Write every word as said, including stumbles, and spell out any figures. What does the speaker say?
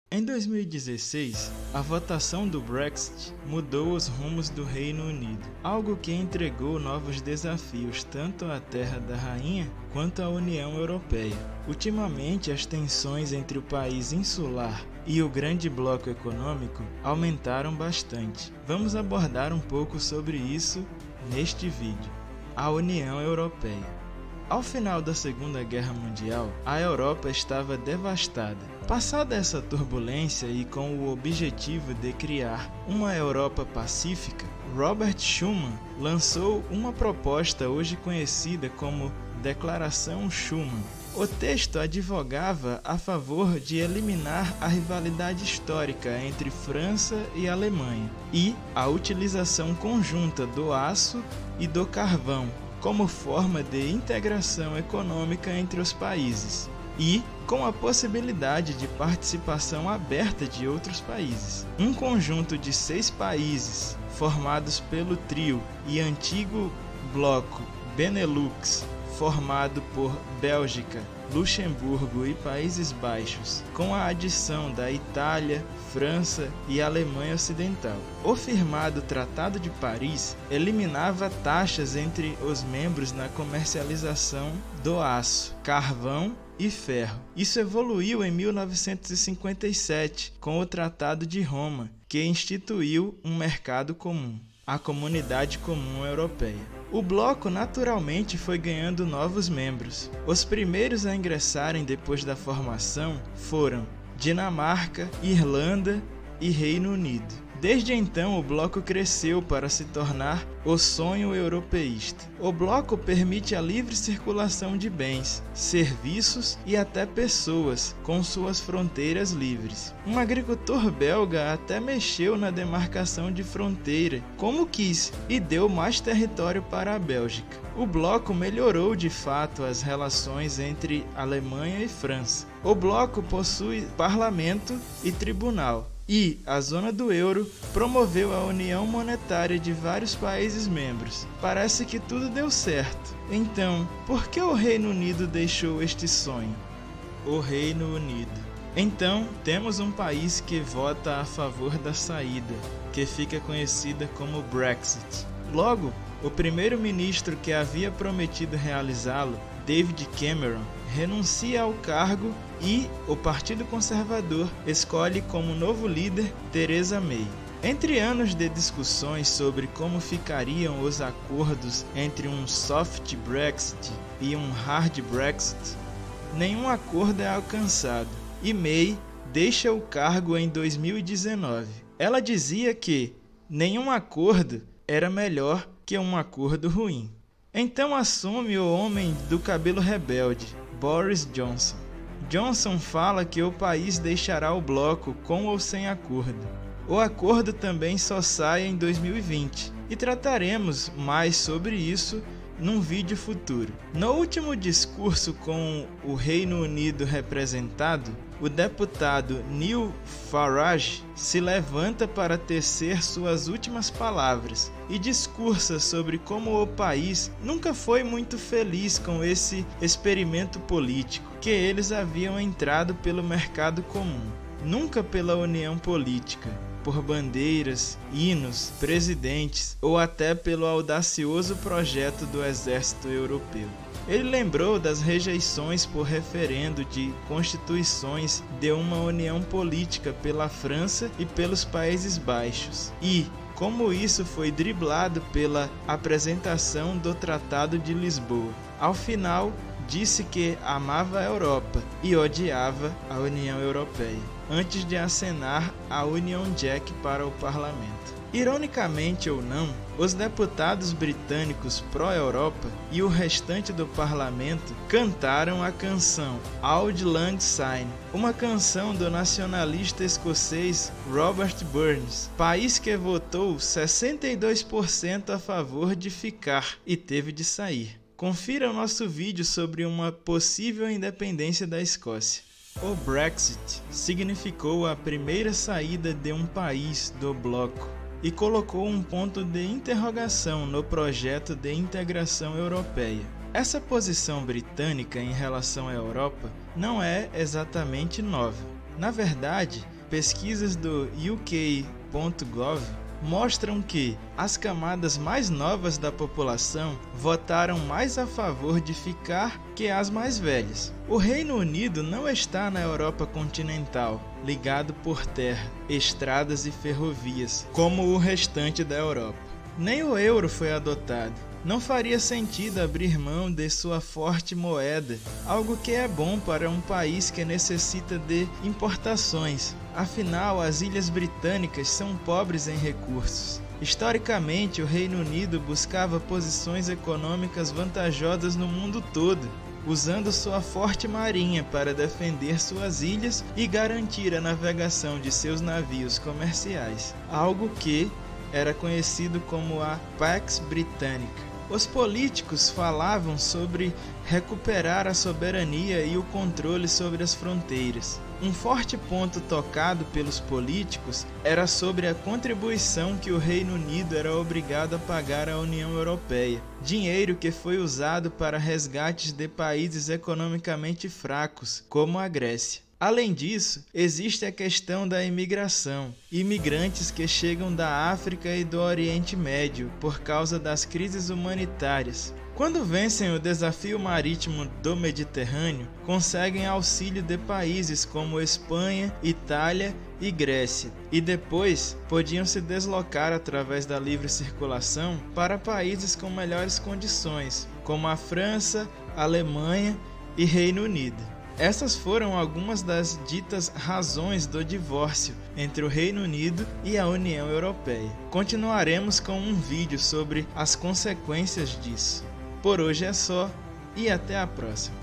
Em dois mil e dezesseis, a votação do Brexit mudou os rumos do Reino Unido, algo que entregou novos desafios tanto à Terra da Rainha quanto à União Europeia. Ultimamente, as tensões entre o país insular e o grande bloco econômico aumentaram bastante. Vamos abordar um pouco sobre isso neste vídeo. A União Europeia. Ao final da Segunda Guerra Mundial, a Europa estava devastada. Passada essa turbulência e com o objetivo de criar uma Europa pacífica, Robert Schuman lançou uma proposta hoje conhecida como Declaração Schuman. O texto advogava a favor de eliminar a rivalidade histórica entre França e Alemanha e a utilização conjunta do aço e do carvão como forma de integração econômica entre os países, e com a possibilidade de participação aberta de outros países. Um conjunto de seis países, formados pelo trio e antigo bloco Benelux, formado por Bélgica, Luxemburgo e Países Baixos, com a adição da Itália, França e Alemanha Ocidental. O firmado Tratado de Paris eliminava taxas entre os membros na comercialização do aço, carvão e ferro. Isso evoluiu em mil novecentos e cinquenta e sete com o Tratado de Roma, que instituiu um mercado comum, a Comunidade Comum Europeia. O bloco naturalmente foi ganhando novos membros. Os primeiros a ingressarem depois da formação foram Dinamarca, Irlanda e Reino Unido. Desde então, o bloco cresceu para se tornar o sonho europeísta. O bloco permite a livre circulação de bens, serviços e até pessoas, com suas fronteiras livres. Um agricultor belga até mexeu na demarcação de fronteira, como quis, e deu mais território para a Bélgica. O bloco melhorou de fato as relações entre Alemanha e França. O bloco possui parlamento e tribunal. E a zona do euro promoveu a união monetária de vários países membros. Parece que tudo deu certo. Então, por que o Reino Unido deixou este sonho? O Reino Unido. Então, temos um país que vota a favor da saída, que fica conhecida como Brexit. Logo, o primeiro-ministro que havia prometido realizá-lo, David Cameron, renuncia ao cargo e o Partido Conservador escolhe como novo líder Theresa May. Entre anos de discussões sobre como ficariam os acordos entre um soft Brexit e um hard Brexit, nenhum acordo é alcançado e May deixa o cargo em dois mil e dezenove. Ela dizia que nenhum acordo era melhor que um acordo ruim. Então assume o homem do cabelo rebelde, Boris Johnson. Johnson fala que o país deixará o bloco com ou sem acordo. O acordo também só sai em dois mil e vinte e trataremos mais sobre isso num vídeo futuro. No último discurso com o Reino Unido representado, o deputado Neil Farage se levanta para tecer suas últimas palavras e discursa sobre como o país nunca foi muito feliz com esse experimento político, que eles haviam entrado pelo mercado comum, nunca pela união política, por bandeiras, hinos, presidentes ou até pelo audacioso projeto do exército europeu. Ele lembrou das rejeições por referendo de constituições de uma união política pela França e pelos Países Baixos e como isso foi driblado pela apresentação do Tratado de Lisboa. Ao final, disse que amava a Europa e odiava a União Europeia, antes de acenar a Union Jack para o parlamento. Ironicamente ou não, os deputados britânicos pró-Europa e o restante do parlamento cantaram a canção Auld Lang Syne, uma canção do nacionalista escocês Robert Burns, país que votou sessenta e dois por cento a favor de ficar e teve de sair. Confira o nosso vídeo sobre uma possível independência da Escócia. O Brexit significou a primeira saída de um país do bloco e colocou um ponto de interrogação no projeto de integração europeia. Essa posição britânica em relação à Europa não é exatamente nova. Na verdade, pesquisas do U K ponto gov mostram que as camadas mais novas da população votaram mais a favor de ficar que as mais velhas. O Reino Unido não está na Europa continental, ligado por terra, estradas e ferrovias, como o restante da Europa. Nem o euro foi adotado. Não faria sentido abrir mão de sua forte moeda, algo que é bom para um país que necessita de importações. Afinal, as Ilhas Britânicas são pobres em recursos. Historicamente, o Reino Unido buscava posições econômicas vantajosas no mundo todo, usando sua forte marinha para defender suas ilhas e garantir a navegação de seus navios comerciais, algo que era conhecido como a Pax Britannica. Os políticos falavam sobre recuperar a soberania e o controle sobre as fronteiras. Um forte ponto tocado pelos políticos era sobre a contribuição que o Reino Unido era obrigado a pagar à União Europeia, dinheiro que foi usado para resgates de países economicamente fracos, como a Grécia. Além disso, existe a questão da imigração, imigrantes que chegam da África e do Oriente Médio por causa das crises humanitárias. Quando vencem o desafio marítimo do Mediterrâneo, conseguem auxílio de países como Espanha, Itália e Grécia, e depois podiam se deslocar através da livre circulação para países com melhores condições, como a França, Alemanha e Reino Unido. Essas foram algumas das ditas razões do divórcio entre o Reino Unido e a União Europeia. Continuaremos com um vídeo sobre as consequências disso. Por hoje é só e até a próxima.